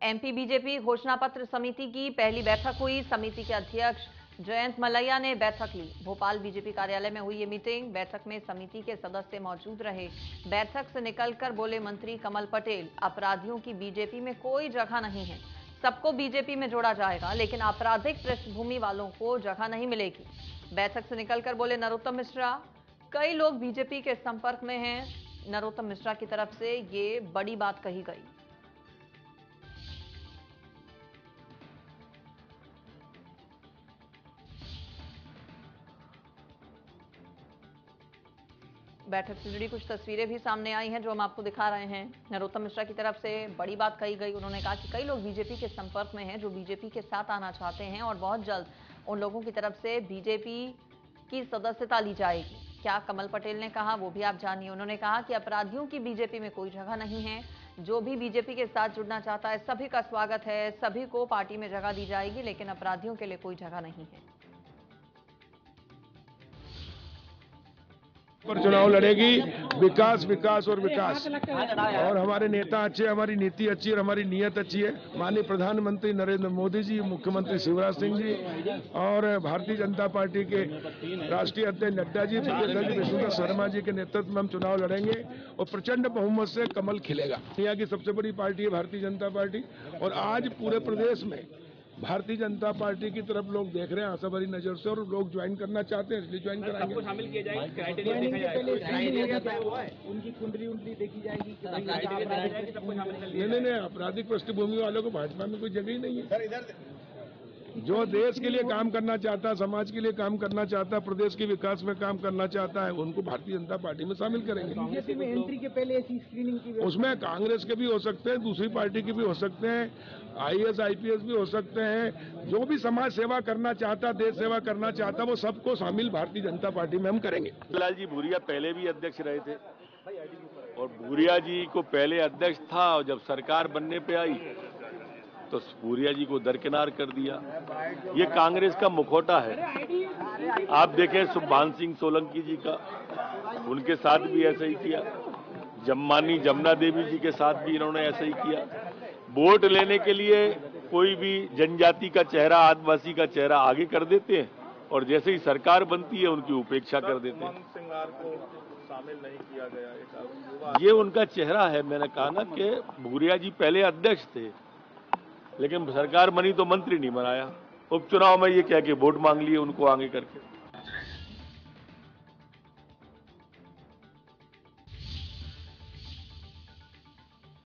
MP BJP घोषणा पत्र समिति की पहली बैठक हुई। समिति के अध्यक्ष जयंत मलैया ने बैठक ली। भोपाल बीजेपी कार्यालय में हुई ये मीटिंग। बैठक में समिति के सदस्य मौजूद रहे। बैठक से निकलकर बोले मंत्री कमल पटेल, अपराधियों की बीजेपी में कोई जगह नहीं है। सबको बीजेपी में जोड़ा जाएगा, लेकिन आपराधिक पृष्ठभूमि वालों को जगह नहीं मिलेगी। बैठक से निकलकर बोले नरोत्तम मिश्रा, कई लोग बीजेपी के संपर्क में हैं। नरोत्तम मिश्रा की तरफ से ये बड़ी बात कही गई। बैठक से जुड़ी कुछ तस्वीरें भी सामने आई हैं जो हम आपको दिखा रहे हैं। नरोत्तम मिश्रा की तरफ से बड़ी बात कही गई। उन्होंने कहा कि कई लोग बीजेपी के संपर्क में हैं जो बीजेपी के साथ आना चाहते हैं और बहुत जल्द उन लोगों की तरफ से बीजेपी की सदस्यता ली जाएगी। क्या कमल पटेल ने कहा वो भी आप जानिए। उन्होंने कहा कि अपराधियों की बीजेपी में कोई जगह नहीं है। जो भी बीजेपी के साथ जुड़ना चाहता है सभी का स्वागत है, सभी को पार्टी में जगह दी जाएगी, लेकिन अपराधियों के लिए कोई जगह नहीं है। पर चुनाव लड़ेगी, विकास विकास और विकास। और हमारे नेता अच्छे, हमारी नीति अच्छी और हमारी नीयत अच्छी है। माननीय प्रधानमंत्री नरेंद्र मोदी जी, मुख्यमंत्री शिवराज सिंह जी और भारतीय जनता पार्टी के राष्ट्रीय अध्यक्ष नड्डा जी, प्रदेश अध्यक्ष विष्णुदत्त शर्मा जी के नेतृत्व में हम चुनाव लड़ेंगे और प्रचंड बहुमत से कमल खिलेगा। यहाँ की सबसे बड़ी पार्टी है भारतीय जनता पार्टी और आज पूरे प्रदेश में भारतीय जनता पार्टी की तरफ लोग देख रहे हैं आशा भरी नजर से और लोग ज्वाइन करना चाहते हैं, इसलिए ज्वाइन कराएंगे। सबको शामिल किया जाएगा, क्राइटेरिया देखा जाएगा, उनकी कुंडली देखी जाएगी, नहीं, आपराधिक पृष्ठभूमि वालों को भाजपा में कोई जगह ही नहीं है। जो देश के लिए काम करना चाहता है, समाज के लिए काम करना चाहता है, प्रदेश के विकास में काम करना चाहता है, उनको भारतीय जनता पार्टी में शामिल करेंगे। बीजेपी में एंट्री के पहले ऐसी स्क्रीनिंग की उसमें कांग्रेस के भी हो सकते हैं, दूसरी पार्टी के भी हो सकते हैं, आईएएस आईपीएस भी हो सकते हैं। जो भी समाज सेवा करना चाहता, देश सेवा करना चाहता, वो सबको शामिल भारतीय जनता पार्टी में हम करेंगे। लाल जी भूरिया पहले भी अध्यक्ष रहे थे और भूरिया जी को पहले अध्यक्ष था और जब सरकार बनने पे आई तो भूरिया जी को दरकिनार कर दिया। ये कांग्रेस का मुखौटा है। आप देखें सुभान सिंह सोलंकी जी का, उनके साथ भी ऐसा ही किया। जम्मानी जमुना देवी जी के साथ भी इन्होंने ऐसा ही किया। वोट लेने के लिए कोई भी जनजाति का चेहरा, आदिवासी का चेहरा आगे कर देते हैं और जैसे ही सरकार बनती है उनकी उपेक्षा कर देते हैं। को शामिल नहीं किया गया, ये उनका चेहरा है। मैंने कहा ना कि भूरिया जी पहले अध्यक्ष थे, लेकिन सरकार बनी तो मंत्री नहीं बनाया। उपचुनाव में ये कह के वोट मांग लिए उनको आगे करके।